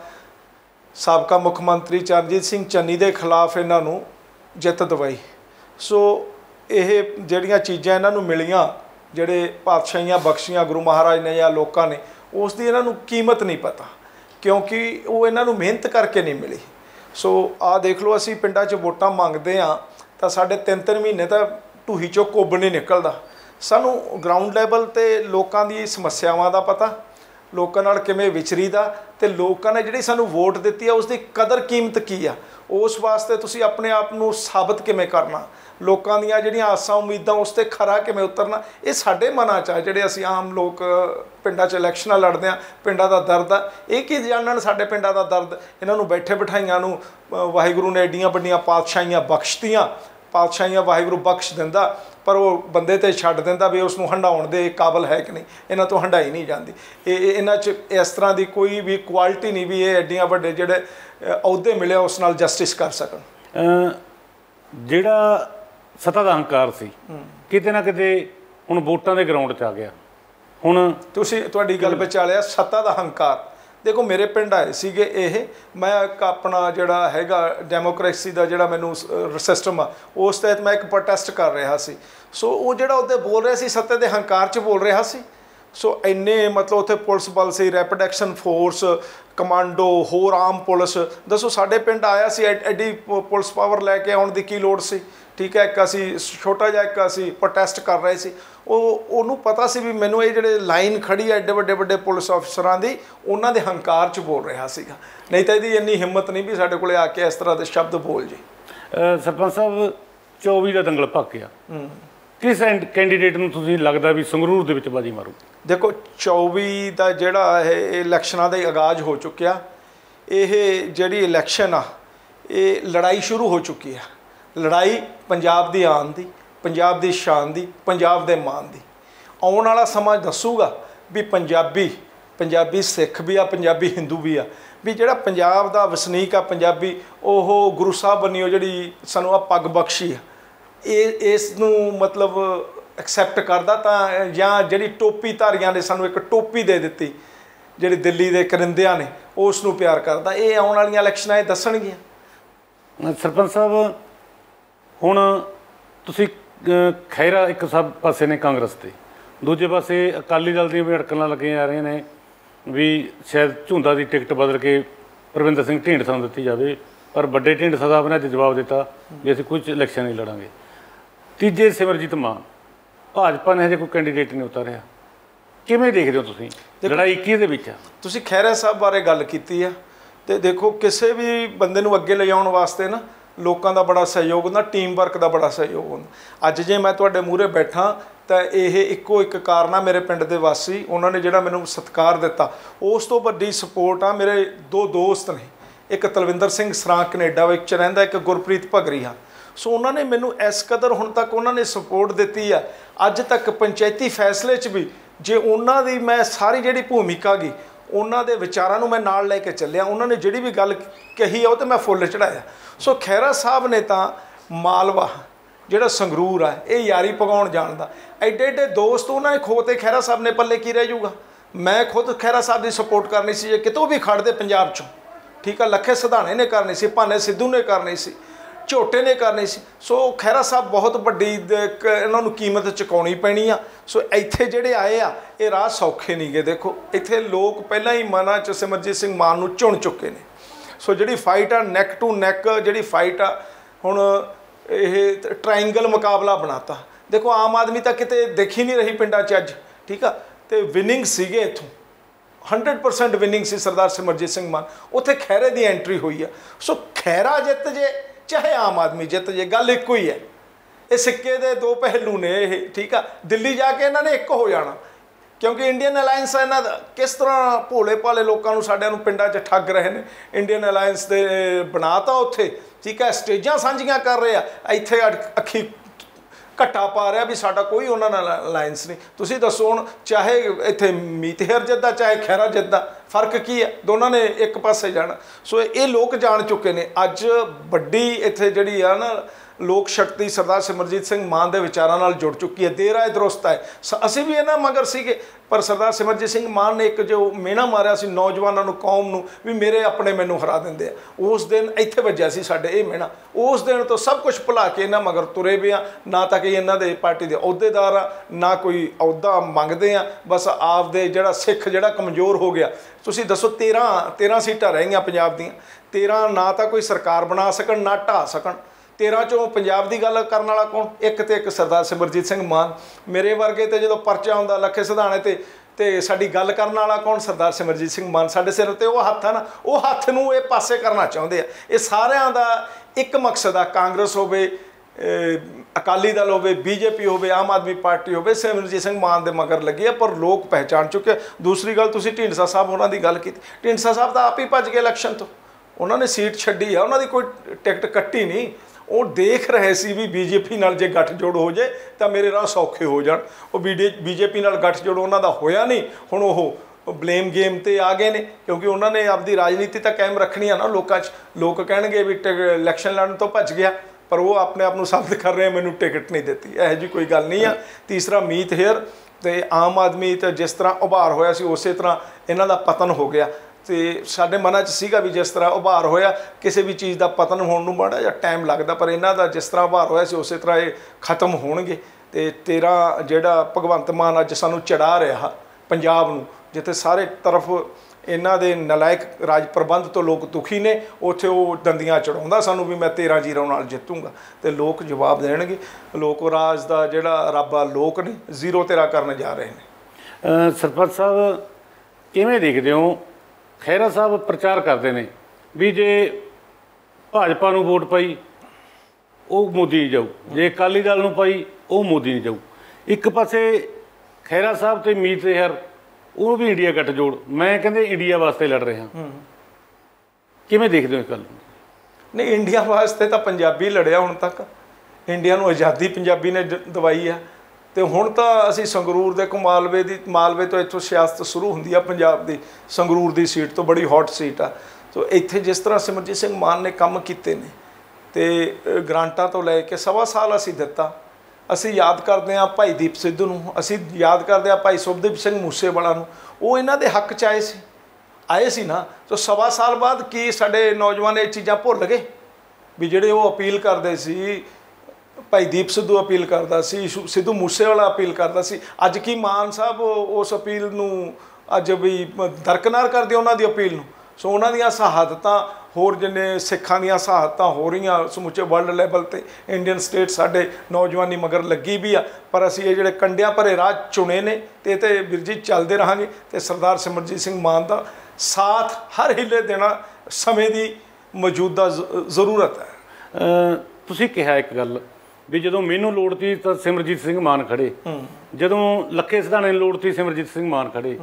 Speaker 2: ਸਾਬਕਾ ਮੁੱਖ ਮੰਤਰੀ ਚਰਨਜੀਤ ਸਿੰਘ ਚੰਨੀ ਦੇ ਖਿਲਾਫ ਇਹਨਾਂ ਨੂੰ ਜਿੱਤ ਦਿਵਾਈ। ਸੋ ਇਹ ਜਿਹੜੀਆਂ ਚੀਜ਼ਾਂ ਇਹਨਾਂ ਨੂੰ ਮਿਲੀਆਂ, ਜਿਹੜੇ ਪਾਤਸ਼ਾਹੀਆਂ ਬਖਸ਼ੀਆਂ ਗੁਰੂ ਮਹਾਰਾਜ ਨੇ ਜਾਂ ਲੋਕਾਂ ਨੇ, ਉਸ ਦੀ ਇਹਨਾਂ ਨੂੰ ਕੀਮਤ ਨਹੀਂ ਪਤਾ, ਕਿਉਂਕਿ ਉਹ ਇਹਨਾਂ ਨੂੰ ਮਿਹਨਤ ਕਰਕੇ ਨਹੀਂ ਮਿਲੀ। ਸੋ ਆਹ ਦੇਖ ਲਓ, ਅਸੀਂ ਪਿੰਡਾਂ 'ਚ ਵੋਟਾਂ ਮੰਗਦੇ ਹਾਂ ਤਾਂ ਸਾਡੇ 3-3 ਮਹੀਨੇ ਤਾਂ ਢੂਹੀ 'ਚੋਂ ਕੁੱਬ ਨਹੀਂ ਨਿਕਲਦਾ। ਸਾਨੂੰ ਗਰਾਊਂਡ ਲੈਵਲ 'ਤੇ ਲੋਕਾਂ ਦੀ ਸਮੱਸਿਆਵਾਂ ਦਾ ਪਤਾ, ਲੋਕਾਂ ਨਾਲ ਕਿਵੇਂ ਵਿਚਰੀਦਾ, ਅਤੇ ਲੋਕਾਂ ਨੇ ਜਿਹੜੀ ਸਾਨੂੰ ਵੋਟ ਦਿੱਤੀ ਆ ਉਸ ਦੀ ਕਦਰ ਕੀਮਤ ਕੀ ਆ, ਉਸ ਵਾਸਤੇ ਤੁਸੀਂ ਆਪਣੇ ਆਪ ਨੂੰ ਸਾਬਤ ਕਿਵੇਂ ਕਰਨਾ, ਲੋਕਾਂ ਦੀਆਂ ਜਿਹੜੀਆਂ ਆਸਾਂ ਉਮੀਦਾਂ ਉਸ 'ਤੇ ਖਰਾ ਕਿਵੇਂ ਉਤਰਨਾ, ਇਹ ਸਾਡੇ ਮਨਾਂ 'ਚ ਆ। ਜਿਹੜੇ ਅਸੀਂ ਆਮ ਲੋਕ ਪਿੰਡਾਂ 'ਚ ਇਲੈਕਸ਼ਨਾਂ ਲੜਦੇ ਹਾਂ, ਪਿੰਡਾਂ ਦਾ ਦਰਦ ਆ, ਇਹ ਕੀ ਜਾਣਨ ਸਾਡੇ ਪਿੰਡਾਂ ਦਾ ਦਰਦ। ਇਹਨਾਂ ਨੂੰ ਬੈਠੇ ਬਿਠਾਈਆਂ ਨੂੰ ਵਾਹਿਗੁਰੂ ਨੇ ਐਡੀਆਂ ਵੱਡੀਆਂ ਪਾਤਸ਼ਾਹੀਆਂ ਬਖਸ਼ਤੀਆਂ। ਪਾਤਸ਼ਾਹੀਆਂ ਵਾਹਿਗੁਰੂ ਬਖਸ਼ ਦਿੰਦਾ, ਪਰ ਉਹ ਬੰਦੇ 'ਤੇ ਛੱਡ ਦਿੰਦਾ ਵੀ ਉਸ ਨੂੰ ਹੰਡਾਉਣ ਦੇ ਕਾਬਲ ਹੈ ਕਿ ਨਹੀਂ। ਇਹਨਾਂ ਤੋਂ ਹੰਡਾਈ ਨਹੀਂ ਜਾਂਦੀ। ਇਹਨਾਂ 'ਚ ਇਸ ਤਰ੍ਹਾਂ ਦੀ ਕੋਈ ਵੀ ਕੁਆਲਿਟੀ ਨਹੀਂ ਵੀ ਇਹ ਐਡੀਆਂ ਵੱਡੇ ਜਿਹੜੇ ਅਹੁਦੇ ਮਿਲੇ ਉਸ ਨਾਲ ਜਸਟਿਸ ਕਰ ਸਕਣ।
Speaker 1: ਜਿਹੜਾ ਸੱਤਾ ਦਾ ਹੰਕਾਰ ਸੀ ਕਿਤੇ ਨਾ ਕਿਤੇ ਹੁਣ ਵੋਟਾਂ ਦੇ ਗਰਾਊਂਡ 'ਚ ਆ ਗਿਆ। ਹੁਣ
Speaker 2: ਤੁਹਾਡੀ ਗੱਲ ਵਿਚਾਲਿਆ ਸੱਤਾ ਦਾ ਹੰਕਾਰ। ਦੇਖੋ ਮੇਰੇ ਪਿੰਡ ਆਏ ਸੀਗੇ ਇਹ, ਮੈਂ ਇੱਕ ਆਪਣਾ ਜਿਹੜਾ ਹੈਗਾ ਡੈਮੋਕ੍ਰੇਸੀ ਦਾ ਜਿਹੜਾ ਮੈਨੂੰ ਸਿਸਟਮ ਆ ਉਸ ਤਹਿਤ ਮੈਂ ਇੱਕ ਪ੍ਰੋਟੈਸਟ ਕਰ ਰਿਹਾ ਸੀ। ਸੋ ਉਹ ਜਿਹੜਾ ਉੱਥੇ ਬੋਲ ਰਿਹਾ ਸੀ ਸੱਤੇ ਦੇ ਹੰਕਾਰ 'ਚ ਬੋਲ ਰਿਹਾ ਸੀ। ਸੋ ਇੰਨੇ ਮਤਲਬ ਉੱਥੇ ਪੁਲਿਸ ਬਲ ਸੀ, ਰੈਪਿਡ ਐਕਸ਼ਨ ਫੋਰਸ, ਕਮਾਂਡੋ ਹੋਰ ਆਮ ਪੁਲਿਸ। ਦੱਸੋ ਸਾਡੇ ਪਿੰਡ ਆਇਆ ਸੀ ਐਡੀ ਪੁਲਿਸ ਪਾਵਰ ਲੈ ਕੇ ਆਉਣ ਦੀ ਕੀ ਲੋੜ ਸੀ? ਠੀਕ ਹੈ, ਇੱਕ ਅਸੀਂ ਛੋਟਾ ਜਿਹਾ ਇੱਕ ਅਸੀਂ ਪ੍ਰੋਟੈਸਟ ਕਰ ਰਹੇ ਸੀ, ਉਹਨੂੰ ਪਤਾ ਸੀ ਵੀ ਮੈਨੂੰ ਇਹ ਜਿਹੜੇ ਲਾਈਨ ਖੜੀ ਹੈ ਐਡੇ ਵੱਡੇ ਪੁਲਿਸ ਅਫਸਰਾਂ ਦੀ, ਉਹਨਾਂ ਦੇ ਹੰਕਾਰ 'ਚ ਬੋਲ ਰਿਹਾ ਸੀਗਾ। ਨਹੀਂ ਤਾਂ ਇਹਦੀ ਇੰਨੀ ਹਿੰਮਤ ਨਹੀਂ ਵੀ ਸਾਡੇ ਕੋਲੇ ਆ ਕੇ ਇਸ ਤਰ੍ਹਾਂ ਦੇ ਸ਼ਬਦ ਬੋਲ ਜੇ।
Speaker 1: ਸਰਪੰਚ ਸਾਹਿਬ 24 ਦਾ ਦੰਗਲ ਭਖਿਆ, ਕਿਸ ਕੈਂਡੀਡੇਟ ਨੂੰ ਤੁਸੀਂ ਲੱਗਦਾ ਵੀ ਸੰਗਰੂਰ ਦੇ ਵਿੱਚ ਬਾਜੀ ਮਾਰੂ?
Speaker 2: ਦੇਖੋ 24 ਦਾ ਜਿਹੜਾ ਇਹ ਇਲੈਕਸ਼ਨਾਂ ਦਾ ਆਗਾਜ਼ ਹੋ ਚੁੱਕਿਆ। ਇਹ ਜਿਹੜੀ ਇਲੈਕਸ਼ਨ ਆ ਇਹ ਲੜਾਈ ਸ਼ੁਰੂ ਹੋ ਚੁੱਕੀ ਆ। ਲੜਾਈ ਪੰਜਾਬ ਦੀ ਆਨ ਦੀ, ਪੰਜਾਬ ਦੀ ਸ਼ਾਨ ਦੀ, ਪੰਜਾਬ ਦੇ ਮਾਣ ਦੀ। ਆਉਣ ਵਾਲਾ ਸਮਾਂ ਦੱਸੂਗਾ ਵੀ ਪੰਜਾਬੀ ਸਿੱਖ ਵੀ ਆ, ਪੰਜਾਬੀ ਹਿੰਦੂ ਵੀ ਆ, ਵੀ ਜਿਹੜਾ ਪੰਜਾਬ ਦਾ ਵਸਨੀਕ ਆ ਪੰਜਾਬੀ, ਉਹ ਗੁਰੂ ਸਾਹਿਬ ਬੰਨਿਓ ਜਿਹੜੀ ਸਾਨੂੰ ਆ ਪੱਗ ਬਖਸ਼ੀ ਆ, ਇਸ ਨੂੰ ਮਤਲਬ ਐਕਸੈਪਟ ਕਰਦਾ ਤਾਂ, ਜਾਂ ਜਿਹੜੀ ਟੋਪੀ ਧਾਰੀਆਂ ਨੇ ਸਾਨੂੰ ਇੱਕ ਟੋਪੀ ਦੇ ਦਿੱਤੀ ਜਿਹੜੀ ਦਿੱਲੀ ਦੇ ਕਰਿੰਦਿਆਂ ਨੇ, ਉਸ ਨੂੰ ਪਿਆਰ ਕਰਦਾ। ਇਹ ਆਉਣ ਵਾਲੀਆਂ ਇਲੈਕਸ਼ਨਾਂ ਇਹ ਦੱਸਣਗੀਆਂ।
Speaker 1: ਸਰਪੰਚ ਸਾਹਿਬ ਹੁਣ ਤੁਸੀਂ ਖਹਿਰਾ ਇੱਕ ਸਭ ਪਾਸੇ ਨੇ ਕਾਂਗਰਸ ਤੇ, ਦੂਜੇ ਪਾਸੇ ਅਕਾਲੀ ਦਲ ਦੀਆਂ ਵੀ ਅੜਕਲਾਂ ਲੱਗੀਆਂ ਜਾ ਰਹੀਆਂ ਨੇ ਵੀ ਸ਼ਾਇਦ ਝੁੰਦਾ ਦੀ ਟਿਕਟ ਬਦਲ ਕੇ ਪਰਵਿੰਦਰ ਸਿੰਘ ਢੀਂਡਸਾ ਨੂੰ ਦਿੱਤੀ ਜਾਵੇ, ਪਰ ਵੱਡੇ ਢੀਂਡਸਾ ਸਾਹਿਬ ਨੇ ਅੱਜ ਜਵਾਬ ਦਿੱਤਾ ਵੀ ਅਸੀਂ ਕੁਝ ਇਲੈਕਸ਼ਨ ਨਹੀਂ ਲੜਾਂਗੇ। ਤੀਜੇ ਸਿਮਰਜੀਤ ਮਾਨ, ਭਾਜਪਾ ਨੇ ਹਜੇ ਕੋਈ ਕੈਂਡੀਡੇਟ ਨਹੀਂ ਉਤਾਰਿਆ, ਕਿਵੇਂ ਦੇਖਦੇ ਹੋ ਤੁਸੀਂ ਲੜਾਈ ਕਿਹਦੇ ਵਿੱਚ ਆ? ਤੁਸੀਂ
Speaker 2: ਖਹਿਰਾ ਸਾਹਿਬ ਬਾਰੇ ਗੱਲ ਕੀਤੀ ਆ, ਤੇ ਦੇਖੋ ਕਿਸੇ ਵੀ ਬੰਦੇ ਨੂੰ ਅੱਗੇ ਲਿਜਾਉਣ ਵਾਸਤੇ ਨਾ ਲੋਕਾਂ ਦਾ ਬੜਾ ਸਹਿਯੋਗ ਹੁੰਦਾ, ਟੀਮ ਵਰਕ ਦਾ ਬੜਾ ਸਹਿਯੋਗ ਹੁੰਦਾ। ਅੱਜ ਜੇ ਮੈਂ ਤੁਹਾਡੇ ਮੂਹਰੇ ਬੈਠਾ ਤਾਂ ਇਹ ਇੱਕੋ ਇੱਕ ਕਾਰਨ ਆ, ਮੇਰੇ ਪਿੰਡ ਦੇ ਵਾਸੀ ਉਹਨਾਂ ਨੇ ਜਿਹੜਾ ਮੈਨੂੰ ਸਤਿਕਾਰ ਦਿੱਤਾ। ਉਸ ਤੋਂ ਵੱਡੀ ਸਪੋਰਟ ਆ ਮੇਰੇ ਦੋ ਦੋਸਤ ਨੇ, ਇੱਕ ਤਲਵਿੰਦਰ ਸਿੰਘ ਸਰਾਂ ਕੈਨੇਡਾ ਵਿੱਚ ਰਹਿੰਦਾ, ਇੱਕ ਗੁਰਪ੍ਰੀਤ ਭਗਰੀ ਆ। ਸੋ ਉਹਨਾਂ ਨੇ ਮੈਨੂੰ ਇਸ ਕਦਰ ਹੁਣ ਤੱਕ ਉਹਨਾਂ ਨੇ ਸਪੋਰਟ ਦਿੱਤੀ ਆ। ਅੱਜ ਤੱਕ ਪੰਚਾਇਤੀ ਫੈਸਲੇ 'ਚ ਵੀ ਜੇ ਉਹਨਾਂ ਦੀ ਮੈਂ ਸਾਰੀ ਜਿਹੜੀ ਭੂਮਿਕਾ ਗਈ, ਉਹਨਾਂ ਦੇ ਵਿਚਾਰਾਂ ਨੂੰ ਮੈਂ ਨਾਲ ਲੈ ਕੇ ਚੱਲਿਆ, ਉਹਨਾਂ ਨੇ ਜਿਹੜੀ ਵੀ ਗੱਲ ਕਹੀ ਆ ਉਹ ਤੇ ਮੈਂ ਫੁੱਲ ਚੜਾਇਆ। ਸੋ ਖਹਿਰਾ ਸਾਹਿਬ ਨੇ ਤਾਂ ਮਾਲਵਾ ਜਿਹੜਾ ਸੰਗਰੂਰ ਆ ਇਹ ਯਾਰੀ ਪਗਾਉਣ ਜਾਣਦਾ। ਐਡੇ ਦੋਸਤ ਉਹਨਾਂ ਨੇ ਖੋ ਤੇ ਖਹਿਰਾ ਸਾਹਿਬ ਨੇ ਪੱਲੇ ਕੀ ਰਹਿ ਜਾਊਗਾ। ਮੈਂ ਖੁਦ ਖਹਿਰਾ ਸਾਹਿਬ ਦੀ ਸਪੋਰਟ ਕਰਨੀ ਸੀ ਜੇ ਕਿਤੋਂ ਵੀ ਖੜਦੇ ਪੰਜਾਬ 'ਚੋਂ, ਠੀਕ ਆ। ਲੱਖੇ ਸਿਧਾਣੇ ਨੇ ਕਰਨੀ ਸੀ, ਭਾਨੇ ਸਿੱਧੂ ਨੇ ਕਰਨੀ ਸੀ, ਝੋਟੇ ਨੇ ਕਰਨੀ ਸੀ। ਸੋ ਖਹਿਰਾ ਸਾਹਿਬ ਬਹੁਤ ਵੱਡੀ ਇਹਨਾਂ ਨੂੰ ਕੀਮਤ ਚੁਕਾਉਣੀ ਪੈਣੀ ਆ। ਸੋ ਇੱਥੇ ਜਿਹੜੇ ਆਏ ਆ ਇਹ ਰਾਹ ਸੌਖੇ ਨਹੀਂ ਗੇ। ਦੇਖੋ ਇੱਥੇ ਲੋਕ ਪਹਿਲਾਂ ਹੀ ਮਨਾਂ 'ਚ ਸਿਮਰਜੀਤ ਸਿੰਘ ਮਾਨ ਨੂੰ ਚੁਣ ਚੁੱਕੇ ਨੇ। ਸੋ ਜਿਹੜੀ ਫਾਈਟ ਆ ਨੈਕ ਟੂ ਨੈਕ ਜਿਹੜੀ ਫਾਈਟ ਆ, ਹੁਣ ਇਹ ਟ੍ਰਾਇੰਗਲ ਮੁਕਾਬਲਾ ਬਣਾਤਾ। ਦੇਖੋ ਆਮ ਆਦਮੀ ਤਾਂ ਕਿਤੇ ਦਿਖ ਹੀ ਨਹੀਂ ਰਹੀ ਪਿੰਡਾਂ 'ਚ ਅੱਜ, ਠੀਕ ਆ। ਤੇ ਵਿਨਿੰਗ ਸੀਗੇ ਇੱਥੋਂ 100% ਵਿਨਿੰਗ ਸੀ ਸਰਦਾਰ ਸਿਮਰਜੀਤ ਸਿੰਘ ਮਾਨ, ਉੱਥੇ ਖਹਿਰੇ ਦੀ ਐਂਟਰੀ ਹੋਈ ਆ। ਸੋ ਖਹਿਰਾ ਜਿੱਤ ਜੇ ਚਾਹੇ ਆਮ ਆਦਮੀ ਜਿੱਤ ਜੇ, ਗੱਲ ਇੱਕੋ ਹੀ ਹੈ। ਇਹ ਸਿੱਕੇ ਦੇ ਦੋ ਪਹਿਲੂ ਨੇ ਇਹ, ਠੀਕ ਆ। ਦਿੱਲੀ ਜਾ ਕੇ ਇਹਨਾਂ ਨੇ ਇੱਕ ਹੋ ਜਾਣਾ, ਕਿਉਂਕਿ ਇੰਡੀਅਨ ਅਲਾਇੰਸ ਇਹਨਾਂ ਦਾ ਕਿਸ ਤਰ੍ਹਾਂ ਭੋਲੇ ਭਾਲੇ ਲੋਕਾਂ ਨੂੰ ਸਾਡਿਆਂ ਨੂੰ ਪਿੰਡਾਂ 'ਚ ਠੱਗ ਰਹੇ ਨੇ। ਇੰਡੀਅਨ ਅਲਾਇੰਸ ਦੇ ਬਣਾਤਾ ਉੱਥੇ, ਠੀਕ ਹੈ। ਸਟੇਜਾਂ ਸਾਂਝੀਆਂ ਕਰ ਰਹੇ ਆ, ਇੱਥੇ ਅੱਖੀ ਘੱਟਾ ਪਾ ਰਿਹਾ ਵੀ ਸਾਡਾ ਕੋਈ ਉਹਨਾਂ ਨਾਲ ਅਲਾਇੰਸ ਨਹੀਂ। ਤੁਸੀਂ ਦੱਸੋ ਹੁਣ, ਚਾਹੇ ਇੱਥੇ ਮੀਤ ਹੇਅਰ ਜਿੱਦਾਂ ਚਾਹੇ ਖਹਿਰਾ ਜਿੱਦਾਂ, ਫਰਕ ਕੀ ਹੈ? ਦੋਨਾਂ ਨੇ ਇੱਕ ਪਾਸੇ ਜਾਣਾ। ਸੋ ਇਹ ਲੋਕ ਜਾਣ ਚੁੱਕੇ ਨੇ। ਅੱਜ ਵੱਡੀ ਇੱਥੇ ਜਿਹੜੀ ਆ ਨਾ ਲੋਕ ਸ਼ਕਤੀ ਸਰਦਾਰ ਸਿਮਰਜੀਤ ਸਿੰਘ ਮਾਨ ਦੇ ਵਿਚਾਰਾਂ ਨਾਲ ਜੁੜ ਚੁੱਕੀ ਹੈ। ਦੇਰ ਆਏ ਦਰੁਸਤ ਹੈ। ਅਸੀਂ ਵੀ ਇਹਨਾਂ ਮਗਰ ਸੀਗੇ, ਪਰ ਸਰਦਾਰ ਸਿਮਰਜੀਤ ਸਿੰਘ ਮਾਨ ਨੇ ਇੱਕ ਜੋ ਮਿਹਣਾ ਮਾਰਿਆ ਸੀ ਨੌਜਵਾਨਾਂ ਨੂੰ, ਕੌਮ ਨੂੰ, ਵੀ ਮੇਰੇ ਆਪਣੇ ਮੈਨੂੰ ਹਰਾ ਦਿੰਦੇ ਆ, ਉਸ ਦਿਨ ਇੱਥੇ ਵੱਜਿਆ ਸੀ ਸਾਡੇ ਇਹ ਮਿਹਣਾ। ਉਸ ਦਿਨ ਤੋਂ ਸਭ ਕੁਝ ਭੁਲਾ ਕੇ ਇਹਨਾਂ ਮਗਰ ਤੁਰੇ ਪਏ ਆ। ਨਾ ਤਾਂ ਕਿ ਇਹਨਾਂ ਦੇ ਪਾਰਟੀ ਦੇ ਅਹੁਦੇਦਾਰ ਆ, ਨਾ ਕੋਈ ਅਹੁਦਾ ਮੰਗਦੇ ਆ, ਬਸ ਆਪਦੇ ਜਿਹੜਾ ਸਿੱਖ ਜਿਹੜਾ ਕਮਜ਼ੋਰ ਹੋ ਗਿਆ। ਤੁਸੀਂ ਦੱਸੋ 13 ਸੀਟਾਂ ਰਹਿ ਗਈਆਂ ਪੰਜਾਬ ਦੀਆਂ, 13 ਨਾ ਤਾਂ ਕੋਈ ਸਰਕਾਰ ਬਣਾ ਸਕਣ ਨਾ ਢਾਹ ਸਕਣ। 13 ਚੋਂ ਪੰਜਾਬ ਦੀ ਗੱਲ ਕਰਨ ਵਾਲਾ ਕੌਣ? ਇੱਕ ਤੇ ਇੱਕ ਸਰਦਾਰ ਸਿਮਰਜੀਤ ਸਿੰਘ ਮਾਨ। ਮੇਰੇ ਵਰਗੇ ਤੇ ਜਦੋਂ ਪਰਚਾ ਹੁੰਦਾ ਲੱਖੇ ਸਿਧਾਣੇ ਤੇ ਸਾਡੀ ਗੱਲ ਕਰਨ ਵਾਲਾ ਕੌਣ? ਸਰਦਾਰ ਸਿਮਰਜੀਤ ਸਿੰਘ ਮਾਨ। ਸਾਡੇ ਸਿਰ ਤੇ ਉਹ ਹੱਥ ਆ ਨਾ, ਉਹ ਹੱਥ ਨੂੰ ਇਹ ਪਾਸੇ ਕਰਨਾ ਚਾਹੁੰਦੇ ਆ। ਇਹ ਸਾਰਿਆਂ ਦਾ ਇੱਕ ਮਕਸਦ ਆ, ਕਾਂਗਰਸ ਹੋਵੇ, ਅਕਾਲੀ ਦਲ ਹੋਵੇ, ਬੀਜੇਪੀ ਹੋਵੇ, ਆਮ ਆਦਮੀ ਪਾਰਟੀ ਹੋਵੇ, ਸਿਮਰਜੀਤ ਸਿੰਘ ਮਾਨ ਦੇ ਮਗਰ ਲੱਗੇ ਆ। ਪਰ ਲੋਕ ਪਹਿਚਾਣ ਚੁੱਕੇ। ਦੂਸਰੀ ਗੱਲ, ਤੁਸੀਂ ਢੀਂਡਸਾ ਸਾਹਿਬ ਉਹਨਾਂ ਦੀ ਗੱਲ ਕੀਤੀ। ਢੀਂਡਸਾ ਸਾਹਿਬ ਤਾਂ ਆਪ ਹੀ ਭੱਜ ਗਏ ਇਲੈਕਸ਼ਨ ਤੋਂ, ਉਹਨਾਂ ਨੇ ਸੀਟ ਛੱਡੀ ਆ, ਉਹਨਾਂ ਦੀ ਕੋਈ ਟਿਕਟ ਕੱਟੀ ਨਹੀਂ। ਉਹ ਦੇਖ ਰਹੇ ਸੀ ਵੀ ਬੀਜੇਪੀ ਨਾਲ ਜੇ ਗੱਠਜੋੜ ਹੋ ਜਾਏ ਤਾਂ ਮੇਰੇ ਰਾਹ ਸੌਖੇ ਹੋ ਜਾਣ। ਉਹ ਬੀਜੇਪੀ ਨਾਲ ਗੱਠਜੋੜ ਉਹਨਾਂ ਦਾ ਹੋਇਆ ਨਹੀਂ। ਹੁਣ ਉਹ ਬਲੇਮ ਗੇਮ ਤੇ ਆ ਗਏ ਨੇ, ਕਿਉਂਕਿ ਉਹਨਾਂ ਨੇ ਆਪਦੀ ਰਾਜਨੀਤੀ ਤਾਂ ਕਾਇਮ ਰੱਖਣੀ ਆ ਨਾ ਲੋਕਾਂ 'ਚ। ਲੋਕ ਕਹਿਣਗੇ ਵੀ ਇਲੈਕਸ਼ਨ ਲੜਨ ਤੋਂ ਭੱਜ ਗਿਆ, ਪਰ ਉਹ ਆਪਣੇ ਆਪ ਨੂੰ ਸਾਬਤ ਕਰ ਰਹੇ ਮੈਨੂੰ ਟਿਕਟ ਨਹੀਂ ਦਿੱਤੀ। ਇਹੋ ਜਿਹੀ ਕੋਈ ਗੱਲ ਨਹੀਂ ਆ। ਤੀਸਰਾ ਮੀਤ ਹੇਅਰ ਤੇ ਆਮ ਆਦਮੀ ਤੇ ਜਿਸ ਤਰ੍ਹਾਂ ਉਭਾਰ ਹੋਇਆ ਸੀ ਉਸੇ ਤਰ੍ਹਾਂ ਇਹਨਾਂ ਦਾ ਪਤਨ ਹੋ ਗਿਆ। ਤੇ ਸਾਡੇ ਮਨਾਂ 'ਚ ਸੀਗਾ ਵੀ ਜਿਸ ਤਰ੍ਹਾਂ ਉਭਾਰ ਹੋਇਆ, ਕਿਸੇ ਵੀ ਚੀਜ਼ ਦਾ ਪਤਨ ਹੋਣ ਨੂੰ ਮਾੜਾ ਜਿਹਾ ਟਾਈਮ ਲੱਗਦਾ, ਪਰ ਇਹਨਾਂ ਦਾ ਜਿਸ ਤਰ੍ਹਾਂ ਉਭਾਰ ਹੋਇਆ ਸੀ ਉਸੇ ਤਰ੍ਹਾਂ ਇਹ ਖਤਮ ਹੋਣਗੇ। ਤੇ 13 ਜਿਹੜਾ ਭਗਵੰਤ ਮਾਨ ਅੱਜ ਸਾਨੂੰ ਚੜਾ ਰਿਹਾ ਪੰਜਾਬ ਨੂੰ, ਜਿੱਥੇ ਸਾਰੇ ਤਰਫ ਇਹਨਾਂ ਦੇ ਨਲਾਇਕ ਰਾਜ ਪ੍ਰਬੰਧ ਤੋਂ ਲੋਕ ਦੁਖੀ ਨੇ। ਉੱਥੇ ਉਹ ਦੰਦੀਆਂ ਚੜਾਉਂਦਾ ਸਾਨੂੰ ਵੀ ਮੈਂ 13-0 ਨਾਲ ਜਿੱਤੂੰਗਾ, ਤੇ ਲੋਕ ਜਵਾਬ ਦੇਣਗੇ। ਲੋਕ ਰਾਜ ਦਾ ਜਿਹੜਾ ਰੱਬ ਆ ਲੋਕ ਨੇ 0-13 ਕਰਨ ਜਾ ਰਹੇ ਨੇ।
Speaker 1: ਸਰਪੰਚ ਸਾਹਿਬ ਕਿਵੇਂ ਦੇਖਦੇ ਹੋ, ਖਹਿਰਾ ਸਾਹਿਬ ਪ੍ਰਚਾਰ ਕਰਦੇ ਨੇ ਵੀ ਜੇ ਭਾਜਪਾ ਨੂੰ ਵੋਟ ਪਾਈ ਉਹ ਮੋਦੀ ਨਹੀਂ ਜਾਊ, ਜੇ ਅਕਾਲੀ ਦਲ ਨੂੰ ਪਾਈ ਉਹ ਮੋਦੀ ਨਹੀਂ ਜਾਊ। ਇੱਕ ਪਾਸੇ ਖਹਿਰਾ ਸਾਹਿਬ ਤੇ ਮੀਤ ਹਰ ਉਹ ਵੀ ਇੰਡੀਆ ਗੱਠਜੋੜ, ਮੈਂ ਕਹਿੰਦੇ ਇੰਡੀਆ ਵਾਸਤੇ ਲੜ ਰਿਹਾ। ਕਿਵੇਂ ਦੇਖਦੇ ਹੋ ਇਸ ਗੱਲ ਨੂੰ?
Speaker 2: ਨਹੀਂ, ਇੰਡੀਆ ਵਾਸਤੇ ਤਾਂ ਪੰਜਾਬੀ ਲੜਿਆ ਹੁਣ ਤੱਕ। ਇੰਡੀਆ ਨੂੰ ਆਜ਼ਾਦੀ ਪੰਜਾਬੀ ਨੇ ਦਵਾਈ ਆ। ਤੇ ਹੁਣ ਤਾਂ ਅਸੀਂ ਸੰਗਰੂਰ ਦੇ ਮਾਲਵੇ ਤੋਂ ਇੱਥੋਂ ਸਿਆਸਤ ਸ਼ੁਰੂ ਹੁੰਦੀ ਆ ਪੰਜਾਬ ਦੀ, ਸੰਗਰੂਰ ਦੀ ਸੀਟ ਤੋਂ, ਬੜੀ ਹੌਟ ਸੀਟ ਆ। ਸੋ ਇੱਥੇ ਜਿਸ ਤਰ੍ਹਾਂ ਸਿਮਰਜੀਤ ਸਿੰਘ ਮਾਨ ਨੇ ਕੰਮ ਕੀਤੇ ਨੇ ਤੇ ਗ੍ਰਾਂਟਾਂ ਤੋਂ ਲੈ ਕੇ 1.25 ਸਾਲ ਅਸੀਂ ਦਿੱਤਾ। ਅਸੀਂ ਯਾਦ ਕਰਦੇ ਹਾਂ ਭਾਈ ਦੀਪ ਸਿੱਧੂ ਨੂੰ, ਅਸੀਂ ਯਾਦ ਕਰਦੇ ਹਾਂ ਭਾਈ ਸੁਖਦੇਵ ਸਿੰਘ ਮੂਸੇਵਾਲਾ ਨੂੰ। ਉਹ ਇਹਨਾਂ ਦੇ ਹੱਕ 'ਚ ਆਏ ਸੀ ਨਾ। ਸੋ 1.25 ਸਾਲ ਬਾਅਦ ਕੀ ਸਾਡੇ ਨੌਜਵਾਨ ਇਹ ਚੀਜ਼ਾਂ ਭੁੱਲ ਗਏ ਵੀ ਜਿਹੜੇ ਉਹ ਅਪੀਲ ਕਰਦੇ ਸੀ? ਭਾਈ ਦੀਪ ਸਿੱਧੂ ਅਪੀਲ ਕਰਦਾ ਸੀ, ਸਿੱਧੂ ਮੂਸੇਵਾਲਾ ਅਪੀਲ ਕਰਦਾ ਸੀ। ਅੱਜ ਕੀ ਮਾਨ ਸਾਹਿਬ ਉਸ ਅਪੀਲ ਨੂੰ ਅੱਜ ਵੀ ਦਰਕਨਾਰ ਕਰਦੇ ਉਹਨਾਂ ਦੀ ਅਪੀਲ ਨੂੰ। ਸੋ ਉਹਨਾਂ ਦੀਆਂ ਸ਼ਹਾਦਤਾਂ, ਹੋਰ ਜਿੰਨੇ ਸਿੱਖਾਂ ਦੀਆਂ ਸ਼ਹਾਦਤਾਂ ਹੋ ਰਹੀਆਂ ਸਮੁੱਚੇ ਵਰਲਡ ਲੈਵਲ 'ਤੇ, ਇੰਡੀਅਨ ਸਟੇਟ ਸਾਡੇ ਨੌਜਵਾਨੀ ਮਗਰ ਲੱਗੀ ਵੀ ਆ। ਪਰ ਅਸੀਂ ਇਹ ਜਿਹੜੇ ਕੰਡਿਆਂ ਭਰੇ ਰਾਹ ਚੁਣੇ ਨੇ ਤੇ ਇਹ 'ਤੇ ਵੀਰ ਜੀ ਚੱਲਦੇ ਰਹਾਂਗੇ। ਤੇ ਸਰਦਾਰ ਸਿਮਰਜੀਤ ਸਿੰਘ ਮਾਨ ਦਾ ਸਾਥ ਹਰ ਹਿੱਲੇ ਦੇਣਾ ਸਮੇਂ ਦੀ ਮੌਜੂਦਾ ਜ਼ਰੂਰਤ ਹੈ।
Speaker 1: ਤੁਸੀਂ ਕਿਹਾ ਇੱਕ ਗੱਲ ਵੀ ਜਦੋਂ ਮੈਨੂੰ ਲੋੜ ਤੀ ਤਾਂ ਸਿਮਰਜੀਤ ਸਿੰਘ ਮਾਨ ਖੜੇ, ਜਦੋਂ ਲੱਖੇ ਸਿਧਾਣੇ ਨੂੰ ਲੋੜ ਤੀ ਸਿਮਰਜੀਤ ਸਿੰਘ ਮਾਨ ਖੜੇ,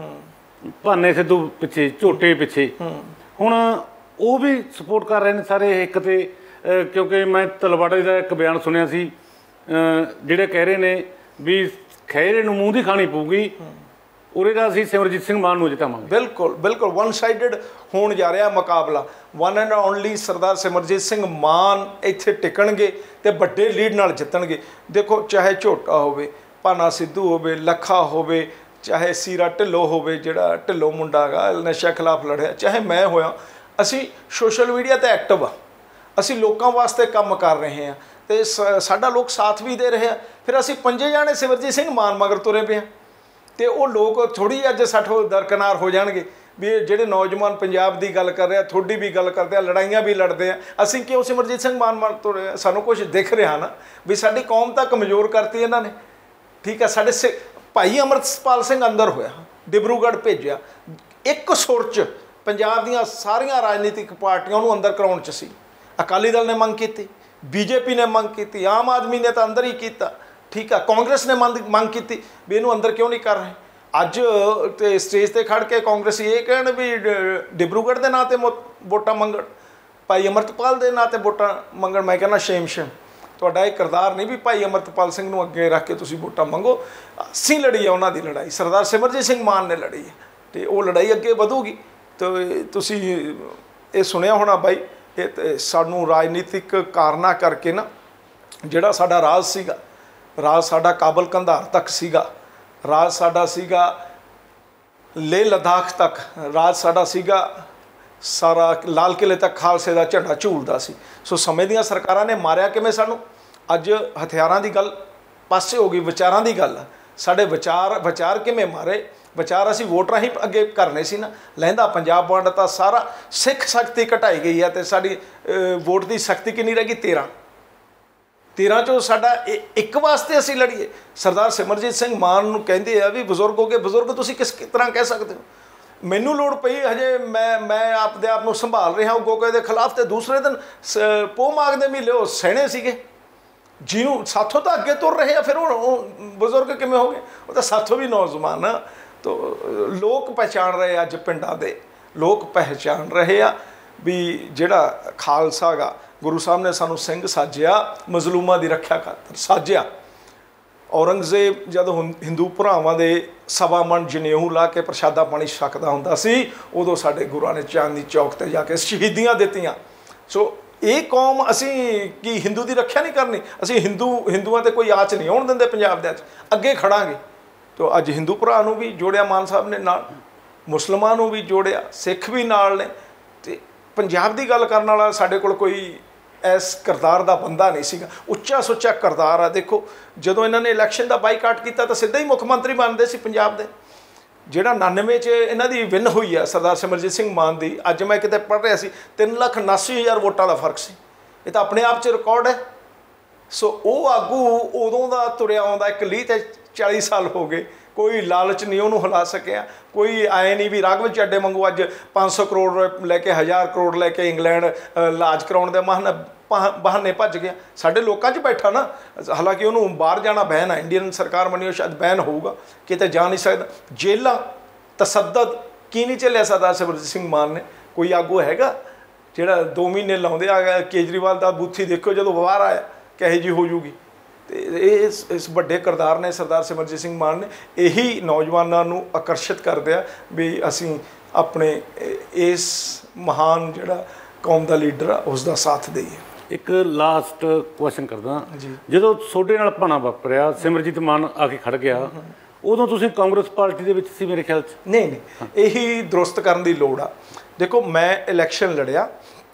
Speaker 1: ਭਾਨੇ ਸਿੱਧੂ ਪਿੱਛੇ, ਝੋਟੇ ਪਿੱਛੇ। ਹੁਣ ਉਹ ਵੀ ਸਪੋਰਟ ਕਰ ਰਹੇ ਨੇ ਸਾਰੇ ਇੱਕ ਤੇ, ਕਿਉਂਕਿ ਮੈਂ ਤਲਵਾੜੇ ਦਾ ਇੱਕ ਬਿਆਨ ਸੁਣਿਆ ਸੀ ਜਿਹੜੇ ਕਹਿ ਰਹੇ ਨੇ ਵੀ ਖਹਿਰੇ ਨੂੰ ਮੂੰਹ ਦੀ ਖਾਣੀ ਪਊਗੀ, ਉਰੇ ਦਾ ਅਸੀਂ ਸਿਮਰਜੀਤ ਸਿੰਘ ਮਾਨ ਨੂੰ ਜਿਤਾਵਾਂਗੇ।
Speaker 2: ਬਿਲਕੁਲ ਬਿਲਕੁਲ ਵਨ ਸਾਈਡਡ ਹੋਣ ਜਾ ਰਿਹਾ ਮੁਕਾਬਲਾ। One and only Sardar Simranjit Singh Mann ਇੱਥੇ ਟਿਕਣਗੇ ਤੇ ਵੱਡੇ ਲੀਡ ਨਾਲ ਜਿੱਤਣਗੇ। ਦੇਖੋ, ਚਾਹੇ ਝੋਟਾ ਹੋਵੇ, ਭਾਨਾ ਸਿੱਧੂ ਹੋਵੇ, ਲੱਖਾ ਹੋਵੇ, ਚਾਹੇ ਸੀਰਾ ਢਿੱਲੋਂ ਹੋਵੇ, ਜਿਹੜਾ ਢਿੱਲੋਂ ਮੁੰਡਾ ਹੈਗਾ ਨਸ਼ਾ ਖਿਲਾਫ ਲੜਿਆ, ਚਾਹੇ ਮੈਂ ਹੋਇਆ, ਅਸੀਂ ਸੋਸ਼ਲ ਮੀਡੀਆ 'ਤੇ ਐਕਟਿਵ ਆ। ਅਸੀਂ ਲੋਕਾਂ ਵਾਸਤੇ ਕੰਮ ਕਰ ਰਹੇ ਹਾਂ ਤੇ ਸਾਡਾ ਲੋਕ ਸਾਥ ਵੀ ਦੇ ਰਹੇ ਆ। ਫਿਰ ਅਸੀਂ 5 ਜਾਣੇ ਸਿਮਰਜੀਤ ਸਿੰਘ ਮਾਨ ਮਗਰ ਤੁਰੇ ਪਏ ਹਾਂ ਤੇ ਉਹ ਲੋਕ ਥੋੜ੍ਹੀ ਅੱਜ ਸਾਠੋ ਦਰਕਨਾਰ ਹੋ ਜਾਣਗੇ ਵੀ ਜਿਹੜੇ ਨੌਜਵਾਨ ਪੰਜਾਬ ਦੀ ਗੱਲ ਕਰ ਰਹੇ ਆ, ਤੁਹਾਡੀ ਵੀ ਗੱਲ ਕਰਦੇ ਆ, ਲੜਾਈਆਂ ਵੀ ਲੜਦੇ ਆ। ਅਸੀਂ ਕਿਉਂ ਸਿਮਰਜੀਤ ਸਿੰਘ ਮਾਨ ਤੁਰੇ ਆ? ਸਾਨੂੰ ਕੁਝ ਦਿਖ ਰਿਹਾ ਨਾ ਵੀ ਸਾਡੀ ਕੌਮ ਤਾਂ ਕਮਜ਼ੋਰ ਕਰਤੀ ਇਹਨਾਂ ਨੇ। ਠੀਕ ਆ, ਸਾਡੇ ਭਾਈ ਅਮਰਤਪਾਲ ਸਿੰਘ ਅੰਦਰ ਹੋਇਆ, ਡਿਬਰੂਗੜ੍ਹ ਭੇਜਿਆ, ਇੱਕ ਸੁਰ 'ਚ ਪੰਜਾਬ ਦੀਆਂ ਸਾਰੀਆਂ ਰਾਜਨੀਤਿਕ ਪਾਰਟੀਆਂ ਉਹਨੂੰ ਅੰਦਰ ਕਰਾਉਣ 'ਚ ਸੀ। ਅਕਾਲੀ ਦਲ ਨੇ ਮੰਗ ਕੀਤੀ, ਬੀਜੇਪੀ ਨੇ ਮੰਗ ਕੀਤੀ, ਆਮ ਆਦਮੀ ਨੇ ਤਾਂ ਅੰਦਰ ਹੀ ਕੀਤਾ। ਠੀਕ ਆ, ਕਾਂਗਰਸ ਨੇ ਮੰਗ ਕੀਤੀ ਵੀ ਇਹਨੂੰ ਅੰਦਰ ਕਿਉਂ ਨਹੀਂ ਕਰ ਰਹੇ। ਅੱਜ ਤੇ ਸਟੇਜ 'ਤੇ ਖੜ੍ਹ ਕੇ ਕਾਂਗਰਸੀ ਇਹ ਕਹਿਣ ਵੀ ਡਿਬਰੂਗੜ੍ਹ ਦੇ ਨਾਂ 'ਤੇ ਵੋਟਾਂ ਮੰਗਣ, ਭਾਈ ਅਮਰਤਪਾਲ ਦੇ ਨਾਂ 'ਤੇ ਵੋਟਾਂ ਮੰਗਣ। ਮੈਂ ਕਹਿੰਦਾ ਸ਼ੇਮ ਤੁਹਾਡਾ ਇਹ ਕਿਰਦਾਰ ਨਹੀਂ ਵੀ ਭਾਈ ਅਮਰਤਪਾਲ ਸਿੰਘ ਨੂੰ ਅੱਗੇ ਰੱਖ ਕੇ ਤੁਸੀਂ ਵੋਟਾਂ ਮੰਗੋ। ਅਸੀਂ ਲੜੀ ਆ ਉਹਨਾਂ ਦੀ ਲੜਾਈ, ਸਰਦਾਰ ਸਿਮਰਜੀਤ ਸਿੰਘ ਮਾਨ ਨੇ ਲੜੀ ਹੈ ਅਤੇ ਉਹ ਲੜਾਈ ਅੱਗੇ ਵਧੂਗੀ। ਤੇ ਤੁਸੀਂ ਇਹ ਸੁਣਿਆ ਹੋਣਾ ਬਾਈ, ਇਹ ਸਾਨੂੰ ਰਾਜਨੀਤਿਕ ਕਾਰਨਾਂ ਕਰਕੇ ਨਾ ਜਿਹੜਾ ਸਾਡਾ ਰਾਜ ਸੀਗਾ, ਰਾਜ ਸਾਡਾ ਕਾਬਲ ਕੰਧਾਰ ਤੱਕ ਸੀਗਾ, ਰਾਜ ਸਾਡਾ ਸੀਗਾ ਲੇਹ ਲਦਾਖ ਤੱਕ, ਰਾਜ ਸਾਡਾ ਸੀਗਾ ਸਾਰਾ ਲਾਲ ਕਿਲੇ ਤੱਕ ਖਾਲਸੇ ਦਾ ਝੰਡਾ ਝੂਲਦਾ ਸੀ। ਸੋ ਸਮੇਂ ਦੀਆਂ ਸਰਕਾਰਾਂ ਨੇ ਮਾਰਿਆ ਕਿਵੇਂ ਸਾਨੂੰ? ਅੱਜ ਹਥਿਆਰਾਂ ਦੀ ਗੱਲ ਪਾਸੇ ਹੋ ਗਈ, ਵਿਚਾਰਾਂ ਦੀ ਗੱਲ। ਸਾਡੇ ਵਿਚਾਰ ਕਿਵੇਂ ਮਾਰੇ? ਵਿਚਾਰ ਅਸੀਂ ਵੋਟ ਰਾਹੀਂ ਅੱਗੇ ਕਰਨੇ ਸੀ ਨਾ। ਲਹਿੰਦਾ ਪੰਜਾਬ ਵੰਡ ਤਾਂ ਸਾਰਾ ਸਿੱਖ ਸ਼ਕਤੀ ਘਟਾਈ ਗਈ ਹੈ ਅਤੇ ਸਾਡੀ ਵੋਟ ਦੀ ਸ਼ਕਤੀ ਕਿੰਨੀ ਰਹਿ ਗਈ? 13 ਚੋਂ ਸਾਡਾ ਇੱਕ ਵਾਸਤੇ ਅਸੀਂ ਲੜੀਏ। ਸਰਦਾਰ ਸਿਮਰਜੀਤ ਸਿੰਘ ਮਾਨ ਨੂੰ ਕਹਿੰਦੇ ਆ ਵੀ ਬਜ਼ੁਰਗ ਹੋ ਗਏ। ਬਜ਼ੁਰਗ ਤੁਸੀਂ ਕਿਸ ਤਰ੍ਹਾਂ ਕਹਿ ਸਕਦੇ ਹੋ? ਮੈਨੂੰ ਲੋੜ ਪਈ ਹਜੇ ਮੈਂ ਆਪਦੇ ਆਪ ਨੂੰ ਸੰਭਾਲ ਰਿਹਾ ਗੋਗੇ ਦੇ ਖਿਲਾਫ, ਤੇ ਦੂਸਰੇ ਦਿਨ ਪੋਹ ਮਾਘ ਦੇ ਮਹੀਨੇ ਉਹ ਸਹਿਣੇ ਸੀਗੇ ਜਿਹਨੂੰ ਸਾਥੋਂ ਤਾਂ ਅੱਗੇ ਤੁਰ ਰਹੇ ਆ, ਫਿਰ ਉਹ ਬਜ਼ੁਰਗ ਕਿਵੇਂ ਹੋ ਗਏ? ਉਹ ਤਾਂ ਸਾਥੋਂ ਵੀ ਨੌਜਵਾਨ ਆ। ਤੋ ਲੋਕ ਪਹਿਚਾਣ ਰਹੇ, ਅੱਜ ਪਿੰਡਾਂ ਦੇ ਲੋਕ ਪਹਿਚਾਣ ਰਹੇ ਆ ਵੀ ਜਿਹੜਾ ਖਾਲਸਾ ਗਾ, ਗੁਰੂ ਸਾਹਿਬ ਨੇ ਸਾਨੂੰ ਸਿੰਘ ਸਾਜਿਆ, ਮਜ਼ਲੂਮਾਂ ਦੀ ਰੱਖਿਆ ਖਾਤਰ ਸਾਜਿਆ। ਔਰੰਗਜ਼ੇਬ ਜਦੋਂ ਹਿੰਦੂ ਭਰਾਵਾਂ ਦੇ 1.25 ਮਣ ਜਨੇਊ ਲਾ ਕੇ ਪ੍ਰਸ਼ਾਦਾ ਪਾਣੀ ਛਕਦਾ ਹੁੰਦਾ ਸੀ, ਉਦੋਂ ਸਾਡੇ ਗੁਰੂਆਂ ਨੇ ਚਾਂਦਨੀ ਚੌਕ 'ਤੇ ਜਾ ਕੇ ਸ਼ਹੀਦੀਆਂ ਦਿੱਤੀਆਂ। ਸੋ ਇਹ ਕੌਮ, ਅਸੀਂ ਕੀ ਹਿੰਦੂ ਦੀ ਰੱਖਿਆ ਨਹੀਂ ਕਰਨੀ? ਅਸੀਂ ਹਿੰਦੂਆਂ 'ਤੇ ਕੋਈ ਆਚ ਨਹੀਂ ਆਉਣ ਦਿੰਦੇ ਪੰਜਾਬ ਦੇ ਵਿੱਚ, ਅੱਗੇ ਖੜਾਂਗੇ। ਤੋ ਅੱਜ ਹਿੰਦੂ ਭਰਾ ਨੂੰ ਵੀ ਜੋੜਿਆ ਮਾਨ ਸਾਹਿਬ ਨੇ ਨਾਲ, ਮੁਸਲਮਾਨ ਨੂੰ ਵੀ ਜੋੜਿਆ, ਸਿੱਖ ਵੀ ਨਾਲ ਨੇ। ਅਤੇ ਪੰਜਾਬ ਦੀ ਗੱਲ ਕਰਨ ਵਾਲਾ ਸਾਡੇ ਕੋਲ ਕੋਈ ਇਸ ਕਿਰਦਾਰ ਦਾ ਬੰਦਾ ਨਹੀਂ ਸੀਗਾ। ਉੱਚਾ ਸੁੱਚਾ ਕਿਰਦਾਰ ਆ। ਦੇਖੋ, ਜਦੋਂ ਇਹਨਾਂ ਨੇ ਇਲੈਕਸ਼ਨ ਦਾ ਬਾਈਕਾਟ ਕੀਤਾ ਤਾਂ ਸਿੱਧਾ ਹੀ ਮੁੱਖ ਮੰਤਰੀ ਬਣਦੇ ਸੀ ਪੰਜਾਬ ਦੇ। ਜਿਹੜਾ 99 'ਚ ਇਹਨਾਂ ਦੀ ਵਿਨ ਹੋਈ ਆ ਸਰਦਾਰ ਸਿਮਰਜੀਤ ਸਿੰਘ ਮਾਨ ਦੀ, ਅੱਜ ਮੈਂ ਕਿਤੇ ਪੜ੍ਹ ਰਿਹਾ ਸੀ 3,79,000 ਵੋਟਾਂ ਦਾ ਫਰਕ ਸੀ। ਇਹ ਤਾਂ ਆਪਣੇ ਆਪ 'ਚ ਰਿਕਾਰਡ ਹੈ। ਸੋ ਉਹ ਆਗੂ ਉਦੋਂ ਦਾ ਤੁਰਿਆ ਆਉਂਦਾ, ਇੱਕ ਲੀਹ ਤੇ 40 ਸਾਲ ਹੋ ਗਏ, ਕੋਈ ਲਾਲਚ ਨਹੀਂ ਉਹਨੂੰ ਹਿਲਾ ਸਕਿਆ। ਕੋਈ ਆਏ ਨਹੀਂ ਵੀ ਰਾਘਵ ਚੱਡੇ ਵਾਂਗੂ ਅੱਜ 500 ਕਰੋੜ ਲੈ ਕੇ 1000 ਕਰੋੜ ਲੈ ਕੇ ਇੰਗਲੈਂਡ ਇਲਾਜ ਕਰਾਉਣ ਦੇ ਬਹਾਨੇ ਭੱਜ ਗਿਆ। ਸਾਡੇ ਲੋਕਾਂ 'ਚ ਬੈਠਾ ਨਾ, ਹਾਲਾਂਕਿ ਉਹਨੂੰ ਬਾਹਰ ਜਾਣਾ ਬੈਨ ਆ, ਇੰਡੀਅਨ ਸਰਕਾਰ ਬਣੀ ਉਹ ਸ਼ਾਇਦ ਬੈਨ ਹੋਊਗਾ, ਕਿਤੇ ਜਾ ਨਹੀਂ ਸਕਦਾ। ਜੇਲਾਂ ਤਸੱਦਦ ਕੀ ਨਹੀਂ ਚੱਲਿਆ ਸਰਦਾਰ ਸਿਮਰਜੀਤ ਸਿੰਘ ਮਾਨ ਨੇ? ਕੋਈ ਆਗੂ ਹੈਗਾ ਜਿਹੜਾ 2 ਮਹੀਨੇ ਲਾਉਂਦੇ ਆ? ਕੇਜਰੀਵਾਲ ਦਾ ਬੂਥੀ ਦੇਖੋ ਜਦੋਂ ਬਾਹਰ ਆਇਆ ਕਿਹੋ ਜਿਹੀ ਹੋ ਜੂਗੀ। ਤੇ ਇਸ ਵੱਡੇ ਕਿਰਦਾਰ ਨੇ ਸਰਦਾਰ ਸਿਮਰਜੀਤ ਸਿੰਘ ਮਾਨ ਨੇ, ਇਹੀ ਨੌਜਵਾਨਾਂ ਨੂੰ ਆਕਰਸ਼ਿਤ ਕਰਦੇ ਆ ਵੀ ਅਸੀਂ ਆਪਣੇ ਇਸ ਮਹਾਨ ਜਿਹੜਾ ਕੌਮ ਦਾ ਲੀਡਰ ਆ ਉਸ ਦਾ ਸਾਥ ਦੇਈਏ।
Speaker 1: ਇੱਕ ਲਾਸਟ ਕੁਐਸਚਨ ਕਰਦਾ, ਜਦੋਂ ਤੁਹਾਡੇ ਨਾਲ ਭਾਣਾ ਵਾਪਰਿਆ, ਸਿਮਰਜੀਤ ਮਾਨ ਆ ਕੇ ਖੜ ਗਿਆ, ਉਦੋਂ ਤੁਸੀਂ ਕਾਂਗਰਸ ਪਾਰਟੀ ਦੇ ਵਿੱਚ ਸੀ ਮੇਰੇ ਖਿਆਲ 'ਚ?
Speaker 2: ਨਹੀਂ, ਇਹੀ ਦਰੁਸਤ ਕਰਨ ਦੀ ਲੋੜ ਆ। ਦੇਖੋ, ਮੈਂ ਇਲੈਕਸ਼ਨ ਲੜਿਆ,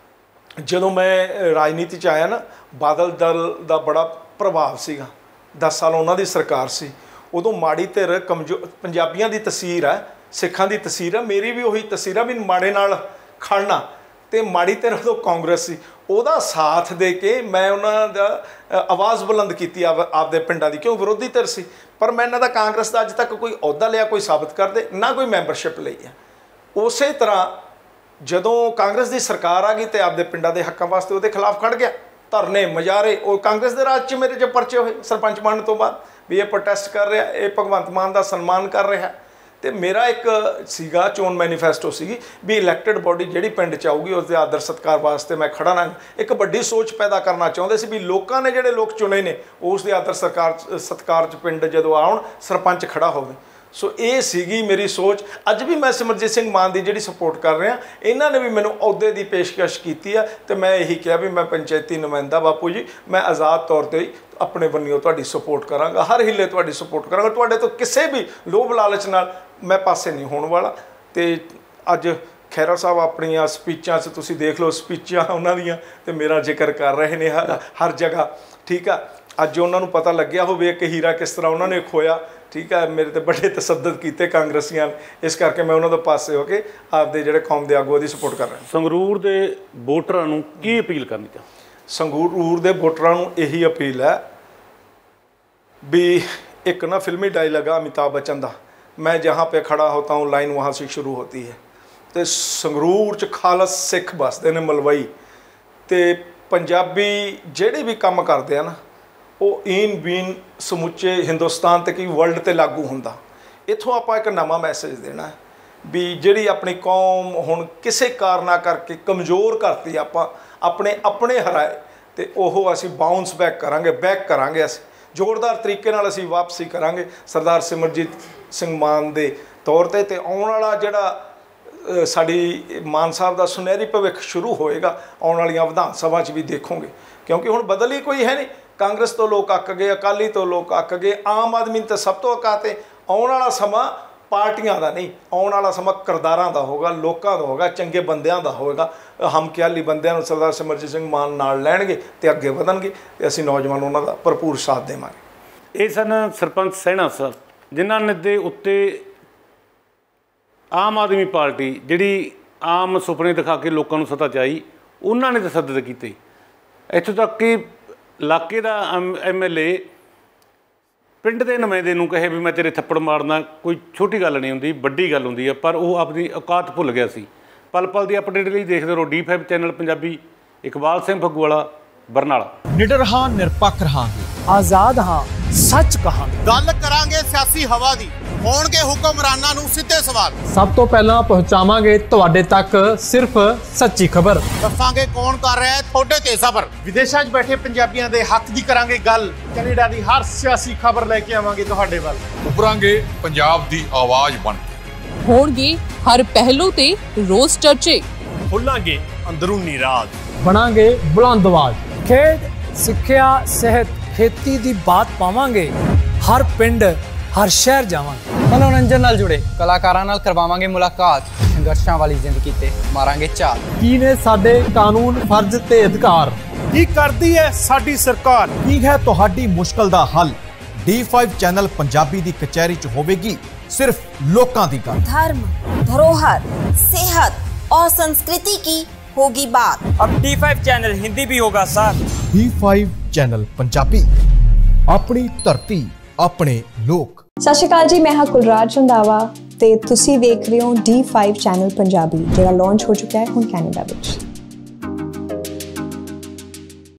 Speaker 2: ਜਦੋਂ ਮੈਂ ਰਾਜਨੀਤੀ 'ਚ ਆਇਆ ਨਾ, ਬਾਦਲ ਦਲ ਦਾ ਬੜਾ ਪ੍ਰਭਾਵ ਸੀਗਾ, 10 ਸਾਲ ਉਹਨਾਂ ਦੀ ਸਰਕਾਰ ਸੀ। ਉਦੋਂ ਮਾੜੀ ਧਿਰ ਕਮਜ਼ੋਰ, ਪੰਜਾਬੀਆਂ ਦੀ ਤਸਵੀਰ ਹੈ, ਸਿੱਖਾਂ ਦੀ ਤਸਵੀਰ ਹੈ, ਮੇਰੀ ਵੀ ਉਹੀ ਤਸਵੀਰ ਆ ਵੀ ਮਾੜੇ ਨਾਲ ਖੜਨਾ, ਤੇ ਮਾੜੀ ਧਿਰ ਉਦੋਂ ਕਾਂਗਰਸ ਸੀ, ਉਹਦਾ ਸਾਥ ਦੇ ਕੇ ਮੈਂ ਉਹਨਾਂ ਦਾ ਆਵਾਜ਼ ਬੁਲੰਦ ਕੀਤੀ ਆਪਦੇ ਪਿੰਡਾਂ ਦੀ, ਕਿਉਂ ਵਿਰੋਧੀ ਧਿਰ ਸੀ। ਪਰ ਮੈਂ ਇਹਨਾਂ ਦਾ ਕਾਂਗਰਸ ਦਾ ਅੱਜ ਤੱਕ ਕੋਈ ਅਹੁਦਾ ਲਿਆ, ਕੋਈ ਸਾਬਤ ਕਰਦੇ, ਨਾ ਕੋਈ ਮੈਂਬਰਸ਼ਿਪ ਲਈ ਹੈ। ਉਸੇ ਤਰ੍ਹਾਂ ਜਦੋਂ ਕਾਂਗਰਸ ਦੀ ਸਰਕਾਰ ਆ ਗਈ ਤੇ ਆਪਦੇ ਪਿੰਡਾਂ ਦੇ ਹੱਕਾਂ ਵਾਸਤੇ ਉਹਦੇ ਖਿਲਾਫ ਖੜ ਗਿਆ, ਧਰਨੇ ਮੁਜ਼ਾਹਰੇ। ਉਹ ਕਾਂਗਰਸ ਦੇ ਰਾਜ 'ਚ ਮੇਰੇ 'ਚ ਪਰਚੇ ਹੋਏ ਸਰਪੰਚ ਬਣਨ ਤੋਂ ਬਾਅਦ ਵੀ ਇਹ ਪ੍ਰੋਟੈਸਟ ਕਰ ਰਿਹਾ, ਇਹ ਭਗਵੰਤ ਮਾਨ ਦਾ ਸਨਮਾਨ ਕਰ ਰਿਹਾ। ਤੇ ਮੇਰਾ ਇੱਕ ਸੀਗਾ ਚੋਣ ਮੈਨੀਫੈਸਟੋ ਸੀਗੀ ਵੀ ਇਲੈਕਟਡ ਬੋਡੀ ਜਿਹੜੀ ਪਿੰਡ 'ਚ ਆਊਗੀ ਉਸ ਦੇ ਆਦਰ ਸਤਿਕਾਰ ਵਾਸਤੇ ਮੈਂ ਖੜਾ ਨਾ। ਇੱਕ ਵੱਡੀ ਸੋਚ ਪੈਦਾ ਕਰਨਾ ਚਾਹੁੰਦੇ ਸੀ ਵੀ ਲੋਕਾਂ ਨੇ ਜਿਹੜੇ ਲੋਕ ਚੁਣੇ ਨੇ ਉਸ ਦੇ ਆਦਰ ਸਤਿਕਾਰ 'ਚ ਪਿੰਡ ਜਦੋਂ ਆਉਣ, ਸਰਪੰਚ ਖੜਾ ਹੋਵੇ। ਸੋ ਇਹ ਸੀਗੀ ਮੇਰੀ ਸੋਚ। ਅੱਜ ਵੀ ਮੈਂ ਸਿਮਰਜੀਤ ਸਿੰਘ ਮਾਨ ਦੀ ਜਿਹੜੀ ਸਪੋਰਟ ਕਰ ਰਿਹਾ, ਇਹਨਾਂ ਨੇ ਵੀ ਮੈਨੂੰ ਅਹੁਦੇ ਦੀ ਪੇਸ਼ਕਸ਼ ਕੀਤੀ ਆ ਤੇ ਮੈਂ ਇਹੀ ਕਿਹਾ ਵੀ ਮੈਂ ਪੰਚਾਇਤੀ ਨੁਮਾਇੰਦਾ ਬਾਪੂ ਜੀ, ਮੈਂ ਆਜ਼ਾਦ ਤੌਰ 'ਤੇ ਆਪਣੇ ਬੰਨਿਓ ਤੁਹਾਡੀ ਸਪੋਰਟ ਕਰਾਂਗਾ, ਹਰ ਹਿੱਲੇ ਤੁਹਾਡੀ ਸਪੋਰਟ ਕਰਾਂਗਾ, ਤੁਹਾਡੇ ਤੋਂ ਕਿਸੇ ਵੀ ਲੋਭ ਲਾਲਚ ਨਾਲ ਮੈਂ ਪਾਸੇ ਨਹੀਂ ਹੋਣ ਵਾਲਾ। ਤੇ ਅੱਜ ਖਹਿਰਾ ਸਾਹਿਬ ਆਪਣੀਆਂ ਸਪੀਚਾਂ 'ਚ ਤੁਸੀਂ ਦੇਖ ਲਓ, ਸਪੀਚਾਂ ਉਹਨਾਂ ਦੀਆਂ ਤੇ ਮੇਰਾ ਜ਼ਿਕਰ ਕਰ ਰਹੇ ਨੇ ਹਰ ਜਗ੍ਹਾ, ਠੀਕ ਆ। ਅੱਜ ਉਹਨਾਂ ਨੂੰ ਪਤਾ ਲੱਗਿਆ ਹੋਵੇ ਕਿ ਹੀਰਾ ਕਿਸ ਤਰ੍ਹਾਂ ਉਹਨਾਂ ਨੇ ਖੋਇਆ, ਠੀਕ ਹੈ। ਮੇਰੇ ਤੇ ਬੜੇ ਤਸੱਦਦ ਕੀਤੇ ਕਾਂਗਰਸੀਆਂ, ਇਸ ਕਰਕੇ ਮੈਂ ਉਹਨਾਂ ਦੇ ਪਾਸੇ ਹੋ ਕੇ ਆਪਦੇ ਜਿਹੜੇ ਕੌਮ ਦੇ ਆਗੂਆਂ ਦੀ ਸਪੋਰਟ ਕਰ ਰਿਹਾ।
Speaker 1: ਸੰਗਰੂਰ ਦੇ ਵੋਟਰਾਂ ਨੂੰ ਕੀ ਅਪੀਲ ਕਰਨੀ ਚਾਹੁੰਦੇ?
Speaker 2: ਸੰਗਰੂਰ ਦੇ ਵੋਟਰਾਂ ਨੂੰ ਇਹੀ ਅਪੀਲ ਹੈ ਵੀ ਇੱਕ ਨਾ ਫਿਲਮੀ ਡਾਇਲਾਗ ਆ ਅਮਿਤਾਭ ਬੱਚਨ ਦਾ, ਮੈਂ ਜਹਾਂ पे खड़ा होता हूँ लाइन वहाँ से शुरू होती है। ਤੇ ਸੰਗਰੂਰ 'ਚ ਖਾਲਸ ਸਿੱਖ ਵੱਸਦੇ ਨੇ, ਮਲਵਈ, ਤੇ ਪੰਜਾਬੀ ਜਿਹੜੇ ਵੀ ਕੰਮ ਕਰਦੇ ਆ ਨਾ ਉਹ ਈਨ ਬੀਨ ਸਮੁੱਚੇ ਹਿੰਦੁਸਤਾਨ ਤੇ ਕੀ ਵਰਲਡ 'ਤੇ ਲਾਗੂ ਹੁੰਦਾ। ਇੱਥੋਂ ਆਪਾਂ ਇੱਕ ਨਵਾਂ ਮੈਸੇਜ ਦੇਣਾ ਵੀ ਜਿਹੜੀ ਆਪਣੀ ਕੌਮ ਹੁਣ ਕਿਸੇ ਕਾਰਨਾਂ ਕਰਕੇ ਕਮਜ਼ੋਰ ਕਰਤੀ, ਆਪਾਂ ਆਪਣੇ ਹਰਾਏ, ਤੇ ਉਹ ਅਸੀਂ ਬਾਉਂਸ ਬੈਕ ਕਰਾਂਗੇ ਅਸੀਂ ਜ਼ੋਰਦਾਰ ਤਰੀਕੇ ਨਾਲ ਅਸੀਂ ਵਾਪਸੀ ਕਰਾਂਗੇ ਸਰਦਾਰ ਸਿਮਰਜੀਤ ਸਿੰਘ ਮਾਨ ਦੇ ਤੌਰ 'ਤੇ। ਆਉਣ ਵਾਲਾ ਜਿਹੜਾ ਸਾਡੀ ਮਾਨ ਸਾਹਿਬ ਦਾ ਸੁਨਹਿਰੀ ਭਵਿੱਖ ਸ਼ੁਰੂ ਹੋਏਗਾ, ਆਉਣ ਵਾਲੀਆਂ ਵਿਧਾਨ ਸਭਾ 'ਚ ਵੀ ਦੇਖੋਗੇ, ਕਿਉਂਕਿ ਹੁਣ ਬਦਲ ਹੀ ਕੋਈ ਹੈ ਨਹੀਂ। ਕਾਂਗਰਸ ਤੋਂ ਲੋਕ ਅੱਕ ਗਏ, ਅਕਾਲੀ ਤੋਂ ਲੋਕ ਅੱਕ ਗਏ, ਆਮ ਆਦਮੀ ਤਾਂ ਸਭ ਤੋਂ ਅੱਕਾ। ਤੇ ਆਉਣ ਵਾਲਾ ਸਮਾਂ ਪਾਰਟੀਆਂ ਦਾ ਨਹੀਂ, ਆਉਣ ਵਾਲਾ ਸਮਾਂ ਕਿਰਦਾਰਾਂ ਦਾ ਹੋਗਾ, ਲੋਕਾਂ ਦਾ ਹੋਗਾ, ਚੰਗੇ ਬੰਦਿਆਂ ਦਾ ਹੋਵੇਗਾ। ਹਮਖਿਆਲੀ ਬੰਦਿਆਂ ਨੂੰ ਸਰਦਾਰ ਸਿਮਰਜੀਤ ਸਿੰਘ ਮਾਨ ਨਾਲ ਲੈਣਗੇ ਤੇ ਅੱਗੇ ਵਧਣਗੇ ਤੇ ਅਸੀਂ ਨੌਜਵਾਨ ਉਹਨਾਂ ਦਾ ਭਰਪੂਰ ਸਾਥ ਦੇਵਾਂਗੇ।
Speaker 1: ਇਹ ਸਨ ਸਰਪੰਚ ਸਹਿਣਾ ਸਾਹਿਬ, ਜਿਨ੍ਹਾਂ ਨੇ ਦੇ ਉੱਤੇ ਆਮ ਆਦਮੀ ਪਾਰਟੀ ਜਿਹੜੀ ਆਮ ਸੁਪਨੇ ਦਿਖਾ ਕੇ ਲੋਕਾਂ ਨੂੰ ਸੱਤਾ 'ਚ ਆਈ, ਉਹਨਾਂ ਨੇ ਤਸੱਦਦ ਕੀਤੇ। ਇੱਥੋਂ ਤੱਕ ਕਿ ਇਲਾਕੇ ਦਾ MLA ਪਿੰਡ ਦੇ ਨੁਮਾਇੰਦੇ ਨੂੰ ਕਹੇ ਵੀ ਮੈਂ ਤੇਰੇ ਥੱਪੜ ਮਾਰਨਾ, ਕੋਈ ਛੋਟੀ ਗੱਲ ਨਹੀਂ ਹੁੰਦੀ, ਵੱਡੀ ਗੱਲ ਹੁੰਦੀ ਹੈ। ਪਰ ਉਹ ਆਪਣੀ ਔਕਾਤ ਭੁੱਲ ਗਿਆ ਸੀ। ਪਲ ਪਲ ਦੀ ਅਪਡੇਟ ਲਈ ਦੇਖਦੇ ਰਹੋ D5 ਚੈਨਲ ਪੰਜਾਬੀ। ਇਕਬਾਲ ਸਿੰਘ ਫੱਗੂਵਾਲਾ, ਬਰਨਾਲਾ।
Speaker 3: ਨਿਡਰ ਹਾਂ, ਨਿਰਪੱਖ ਰਹਾਂਗੇ, ਆਜ਼ਾਦ ਹਾਂ, ਸੱਚ ਕਹਾਂਗੇ।
Speaker 4: ਗੱਲ ਕਰਾਂਗੇ ਸਿਆਸੀ ਹਵਾ ਦੀ, ਹੋਣਗੇ ਹੁਕਮਰਾਨਾਂ ਨੂੰ ਸਿੱਧੇ ਸਵਾਲ।
Speaker 3: ਸਭ ਤੋਂ ਪਹਿਲਾਂ ਪਹੁੰਚਾਵਾਂਗੇ ਤੁਹਾਡੇ ਤੱਕ ਸਿਰਫ ਸੱਚੀ ਖਬਰ।
Speaker 4: ਦੱਸਾਂਗੇ ਕੌਣ ਕਰ ਰਿਹਾ ਹੈ ਤੁਹਾਡੇ ਤੇ ਸਬਰ।
Speaker 5: ਵਿਦੇਸ਼ਾਂ 'ਚ ਬੈਠੇ ਪੰਜਾਬੀਆਂ ਦੇ ਹੱਕ ਦੀ ਕਰਾਂਗੇ ਗੱਲ। ਕੈਨੇਡਾ ਦੀ ਹਰ ਸਿਆਸੀ ਖਬਰ ਲੈ ਕੇ ਆਵਾਂਗੇ ਤੁਹਾਡੇ ਵੱਲ।
Speaker 6: ਉਭਰਾਂਗੇ ਪੰਜਾਬ ਦੀ ਆਵਾਜ਼ ਬਣ ਕੇ।
Speaker 7: ਹੋਣਗੇ ਹਰ ਪਹਿਲੂ ਤੇ ਰੋਜ਼ ਚਰਚੇ।
Speaker 5: ਖੋਲਾਂਗੇ ਅੰਦਰੂਨੀ ਰਾਜ।
Speaker 3: ਬਣਾਂਗੇ ਬੁਲੰਦ ਆਵਾਜ਼। ਖੇਡ, ਸਿੱਖਿਆ, ਸਿਹਤ, ਖੇਤੀ ਦੀ ਬਾਤ ਪਾਵਾਂਗੇ। ਹਰ ਪਿੰਡ, ਹਰ ਸ਼ਹਿਰ ਜਾਵਾਂਗੇ।
Speaker 8: ਮਨੋਰੰਜਨ ਨਾਲ ਜੁੜੇ ਕਲਾਕਾਰਾਂ ਨਾਲ ਕਰਵਾਵਾਂਗੇ ਮੁਲਾਕਾਤ। ਸੰਘਰਸ਼ਾਂ ਵਾਲੀ ਜ਼ਿੰਦਗੀ ਤੇ ਮਾਰਾਂਗੇ ਝਾਤ।
Speaker 3: ਕੀ ਨੇ ਸਾਡੇ ਕਾਨੂੰਨ, ਫਰਜ਼ ਤੇ ਅਧਿਕਾਰ?
Speaker 5: ਕੀ ਕਰਦੀ ਹੈ ਸਾਡੀ ਸਰਕਾਰ?
Speaker 3: ਕੀ ਹੈ ਤੁਹਾਡੀ ਮੁਸ਼ਕਲ ਦਾ ਹੱਲ?
Speaker 9: D5 ਚੈਨਲ ਪੰਜਾਬੀ ਦੀ ਕਚਹਿਰੀ 'ਚ ਹੋਵੇਗੀ सिर्फ लोकां दी गल।
Speaker 10: धर्म, धरोहर, सेहत और संस्कृति की होगी बात।
Speaker 11: अब D5 चैनल हिंदी भी होगा सर।
Speaker 9: D5 चैनल पंजाबी, अपनी धरती अपने लोक।
Speaker 12: सत श्री अकाल जी, मैं हाँ कुलराज रंधावा ते तुसी देख रहे हो D5 चैनल पंजाबी, जिहड़ा लॉन्च हो चुका है हुण कैनेडा विच।